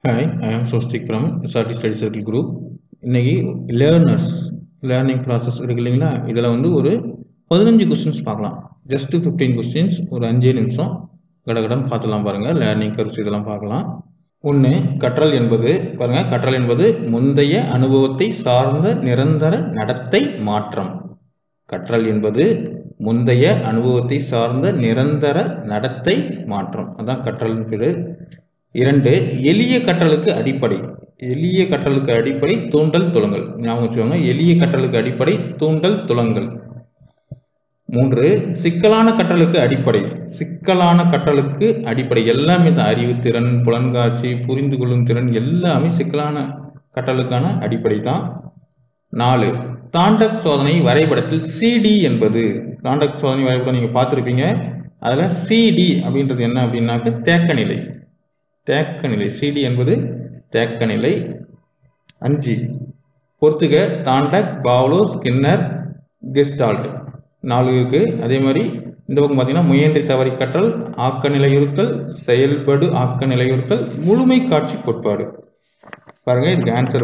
Hi, I am Swastik from SRT Study Circle Group. இன்னைக்கு learning process இருக்கு இல்லைங்களா, இதில் ஒரு 15 கொஸ்டின்ஸ் பார்க்கலாம். ஜஸ்ட் 15 கொஸ்டின்ஸ், ஒரு 5 நிமிஷம் கடகடன் பார்த்துலாம் பாருங்கள். லேர்னிங் கருத்து இதெல்லாம் பார்க்கலாம். ஒன்று, கற்றல் என்பது பாருங்கள், கற்றல் என்பது முந்தைய அனுபவத்தை சார்ந்த நிரந்தர நடத்தை மாற்றம். கற்றல் என்பது முந்தைய அனுபவத்தை சார்ந்த நிரந்தர நடத்தை மாற்றம், அதான் கற்றல் பேர். 2, எளிய கற்றலுக்கு அடிப்படை. எளிய கற்றலுக்கு அடிப்படை தூண்டல் துலங்கல். ஞாபகம் வச்சுக்கோங்க, எளிய கற்றலுக்கு அடிப்படை தூண்டல் துலங்கல். 3, சிக்கலான கற்றலுக்கு அடிப்படை. சிக்கலான கற்றலுக்கு அடிப்படை எல்லாமே தான். அறிவுத்திறன், புலன்காட்சி, புரிந்து கொள்ளும் திறன் எல்லாமே சிக்கலான கற்றலுக்கான அடிப்படை தான். 4, தாண்டக் சோதனை வரைபடத்தில் சிடி என்பது. தாண்டக் சோதனை வரைபடம் நீங்கள் பார்த்துருப்பீங்க. அதில் சிடி அப்படின்றது என்ன அப்படின்னாக்க தேக்கநிலை. தேக்கநிலை சிடி என்பது தேக்கநிலை. 5, பொறுத்துக தாண்டக், பாவ்லோ, ஸ்கின்னர், கெஸ்டால்ட் 4 இருக்கு. அதே மாதிரி இந்த பக்கம் பார்த்தீங்கன்னா முயன்றி தவறி கற்றல், ஆக்க நிலையுறுத்தல், செயல்படு ஆக்க நிலையுறுத்தல், முழுமை காட்சி கோட்பாடு. பாருங்க, இதுக்கு ஆன்சர்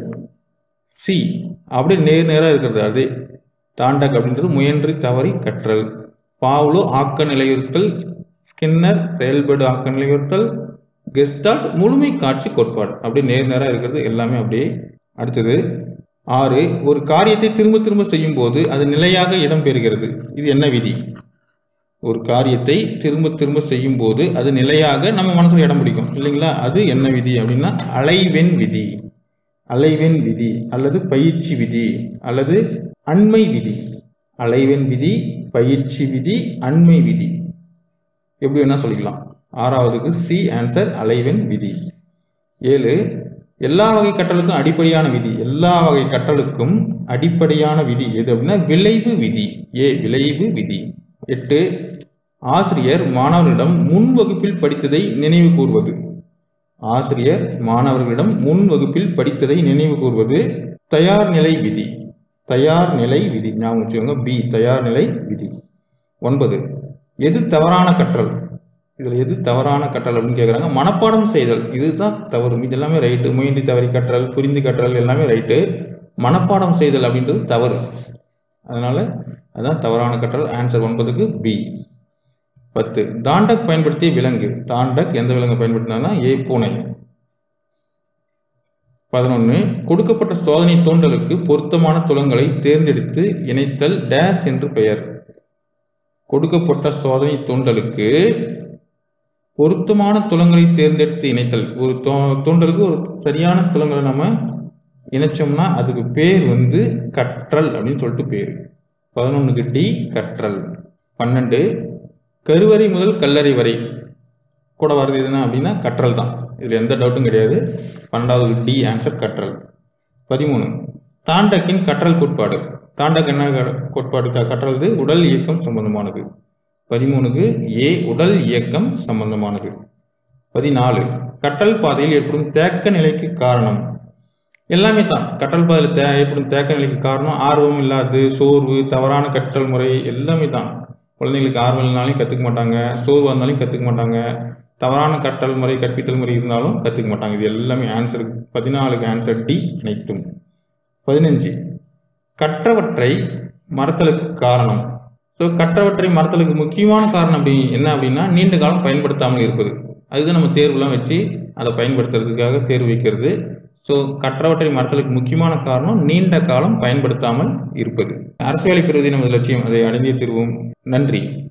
சி. அப்படியே நேராக இருக்கிறது. அது தாண்டக் அப்படின்றது முயன்றி தவறி கற்றல், பாவ்லோ ஆக்க நிலையுறுத்தல், ஸ்கின்னர் செயல்படு ஆக்க நிலையுறுத்தல், கெஸ்டால்ட் முழுமை காட்சி கோட்பாடு. அப்படியே நேராக இருக்கிறது எல்லாமே அப்படியே. அடுத்தது 6, ஒரு காரியத்தை திரும்ப திரும்ப செய்யும் போது அது நிலையாக இடம்பெறுகிறது. இது என்ன விதி? ஒரு காரியத்தை திரும்ப திரும்ப செய்யும் போது அது நிலையாக நம்ம மனசுல இடம் பிடிக்கும் இல்லைங்களா, அது என்ன விதி அப்படின்னா அலைவெண் விதி. அலைவெண் விதி அல்லது பயிற்சி விதி அல்லது அண்மை விதி. அலைவெண் விதி, பயிற்சி விதி, அண்மை விதி, எப்படி வேணா சொல்லிக்கலாம். 6வதுக்கு சி ஆன்சர், அலைவெண் விதி. 7, எல்லா வகை கற்றலுக்கும் அடிப்படையான விதி. எல்லா வகை கற்றலுக்கும் அடிப்படையான விதி எது அப்படின்னா விளைவு விதி. விளைவு விதி. 8, ஆசிரியர் மாணவர்களிடம் முன் வகுப்பில் படித்ததை நினைவு கூர்வது. ஆசிரியர் மாணவர்களிடம் முன் வகுப்பில் படித்ததை நினைவு கூர்வது தயார் நிலை விதி. தயார் நிலை விதி ஞாபகம் வச்சுக்கோங்க, பி தயார் நிலை விதி. 9, எது தவறான கற்றல்? இதில் எது தவறான கற்றல் அப்படின்னு கேட்குறாங்க. மனப்பாடம் செய்தல், இதுதான் தவறு. இது எல்லாமே ரைட்டு. முயன்றி தவறி கற்றல், புரிந்து கற்றல் எல்லாமே ரைட்டு. மனப்பாடம் செய்தல் அப்படின்றது தவறு. அதனால அதுதான் தவறான கற்றல். Answer 9க்கு B. 10, தாண்டக் பயன்படுத்திய விலங்கு. தாண்டக் எந்த விலங்கு பயன்படுத்தினா பூனை. 11, கொடுக்கப்பட்ட சோதனை தூண்டலுக்கு பொருத்தமான துலங்களை தேர்ந்தெடுத்து இணைத்தல் டேஷ் என்று பெயர். கொடுக்கப்பட்ட சோதனை தூண்டலுக்கு பொருத்தமான துலங்களை தேர்ந்தெடுத்து இணைத்தல். ஒரு தூண்டலுக்கு ஒரு சரியான துலங்களை நம்ம இணைச்சோம்னா அதுக்கு பேர் கற்றல் அப்படின்னு சொல்லிட்டு பேர். 11க்கு டி கற்றல். 12, கருவறை முதல் கல்லறை வரை கூட வருது எதுனா அப்படின்னா கற்றல் தான். இதில் எந்த டவுட்டும் கிடையாது. 12வது டி ஆன்சர் கற்றல். 13, தாண்டக்கின் கற்றல் கோட்பாடு. தாண்டக் என்ன கோட்பாடு? கற்றல் உடல் இயக்கம் சம்பந்தமானது. 13க்கு ஏ உடல் இயக்கம் சம்பந்தமானது. 14, கற்றல் பாதையில் ஏற்படும் தேக்க நிலைக்கு காரணம். எல்லாமே தான். கற்றல் பாதையில் ஏற்படும் தேக்க நிலைக்கு காரணம் ஆர்வம் இல்லாது, சோர்வு, தவறான கற்றல் முறை எல்லாமே தான். குழந்தைங்களுக்கு ஆர்வம் இல்லைனாலும் கற்றுக்க மாட்டாங்க, சோர்வாக இருந்தாலும் கற்றுக்க மாட்டாங்க, தவறான கற்றல் முறை கற்பித்தல் முறை இருந்தாலும் கற்றுக்க மாட்டாங்க. இது எல்லாமே ஆன்சர். 14க்கு ஆன்சர் டி அனைத்தும். 15, கற்றவற்றை மறத்தலுக்கு காரணம். ஸோ கற்றவற்றை மறத்தலுக்கு முக்கியமான காரணம் என்ன அப்படின்னா நீண்ட காலம் பயன்படுத்தாமல் இருப்பது. அதுதான் நம்ம தேர்வுலாம் வச்சு அதை பயன்படுத்துறதுக்காக தேர்வு வைக்கிறது. ஸோ கற்றவற்றை மறத்தலுக்கு முக்கியமான காரணம் நீண்ட காலம் பயன்படுத்தாமல் இருப்பது. அரசு வேலை பெறுவதே நமது லட்சியம், அதை அடைந்தே தீர்வோம். நன்றி.